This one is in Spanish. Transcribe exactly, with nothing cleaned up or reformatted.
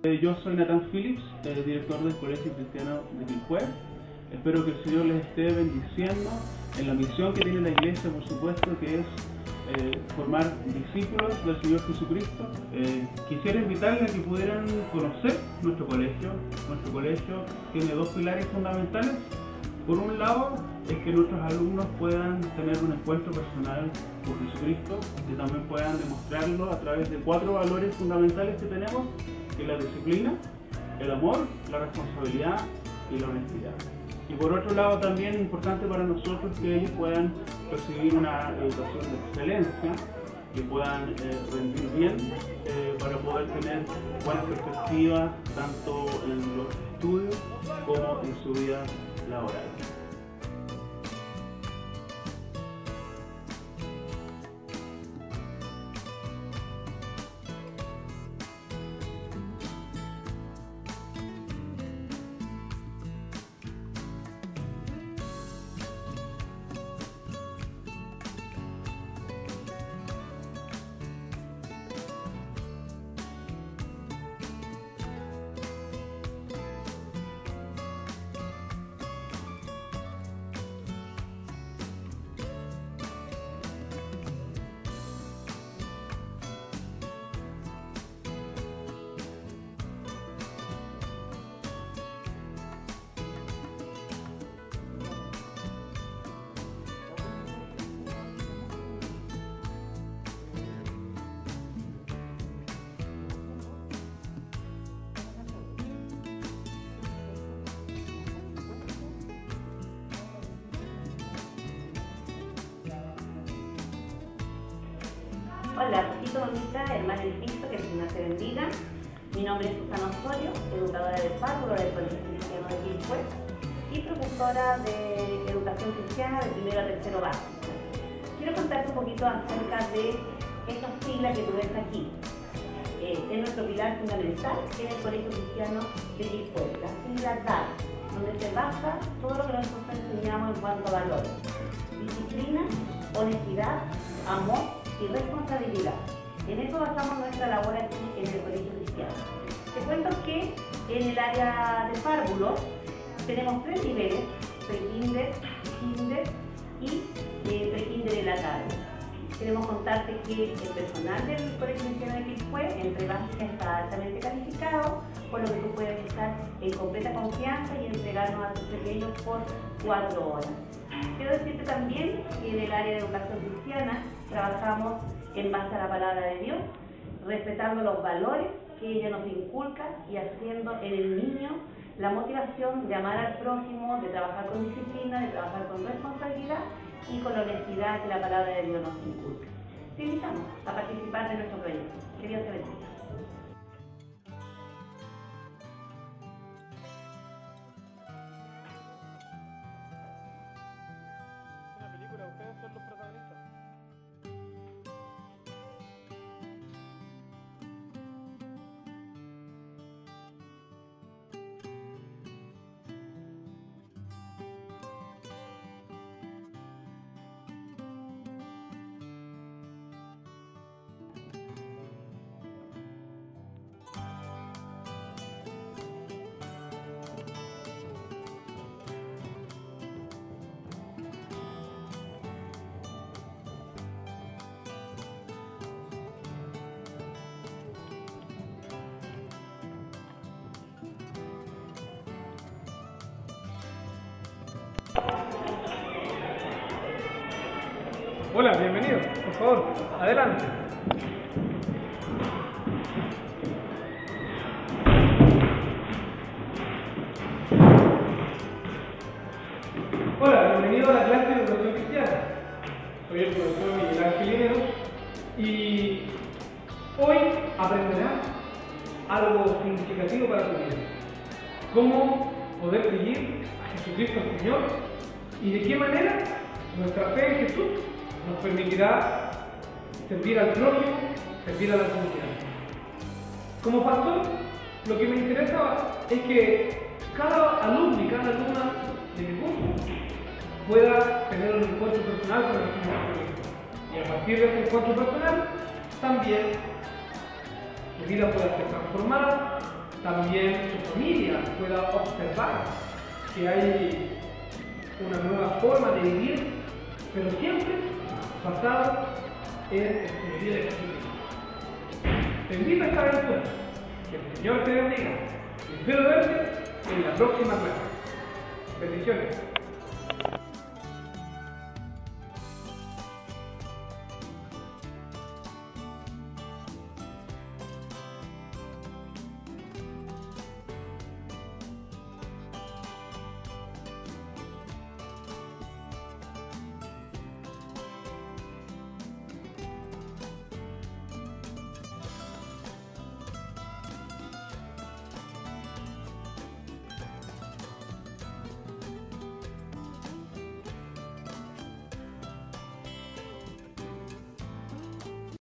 Yo soy Nathan Phillips, eh, director del Colegio Cristiano de Quilpué. Espero que el Señor les esté bendiciendo en la misión que tiene la Iglesia, por supuesto, que es eh, formar discípulos del Señor Jesucristo. Eh, quisiera invitarles a que pudieran conocer nuestro colegio. Nuestro colegio tiene dos pilares fundamentales. Por un lado, es que nuestros alumnos puedan tener un encuentro personal con Jesucristo, que también puedan demostrarlo a través de cuatro valores fundamentales que tenemos, que es la disciplina, el amor, la responsabilidad y la honestidad. Y por otro lado, también es importante para nosotros que ellos puedan recibir una educación de excelencia, que puedan eh, rendir bien eh, para poder tener buenas perspectivas tanto en los estudios como en su vida laboral. Hola, Rosito bonita, hermana del Cristo, que el Señor te bendiga. Mi nombre es Susana Osorio, educadora del párvulo del Colegio Cristiano de Quilpué y profesora de Educación Cristiana de primero a tercero básico. Quiero contarte un poquito acerca de estas siglas que tú ves aquí. Eh, es nuestro pilar fundamental en el Colegio Cristiano de Quilpué, la sigla D A R, donde se basa todo lo que nosotros enseñamos en cuanto a valores: disciplina, honestidad, amor y responsabilidad. En eso basamos nuestra labor aquí en el Colegio Cristiano. Te cuento que en el área de párvulos tenemos tres niveles: pre-kinder, kinder y eh, pre-kinder en la tarde. Queremos contarte que el personal del Colegio Cristiano de Quilpué entre básica está altamente calificado, por lo que tú puedes estar en completa confianza y entregarnos a tus pequeños por cuatro horas. Quiero decirte también que en el área de educación cristiana trabajamos en base a la palabra de Dios, respetando los valores que ella nos inculca y haciendo en el niño la motivación de amar al prójimo, de trabajar con disciplina, de trabajar con responsabilidad y con la honestidad que la palabra de Dios nos inculca. Te invitamos a participar de nuestro proyecto. Que Dios te bendiga. Ustedes son los protagonistas. Hola, bienvenido. Por favor, adelante. Hola, bienvenido a la clase de Educación Cristiana. Soy el profesor Miguel Ángel Linero y hoy aprenderás algo significativo para tu vida. Cómo poder seguir a Jesucristo el Señor y de qué manera nuestra fe en Jesús nos permitirá servir al prójimo, servir a la comunidad. Como pastor, lo que me interesa es que cada alumno y cada alumna de mi curso pueda tener un encuentro personal con el Señor Jesucristo. Y a partir de ese encuentro personal, también su vida pueda ser transformada también su familia pueda observar que hay una nueva forma de vivir, pero siempre basado en el señorío de Jesucristo. Te invito a esta aventura. Que el Señor te bendiga. Y espero verte en la próxima clase. Bendiciones.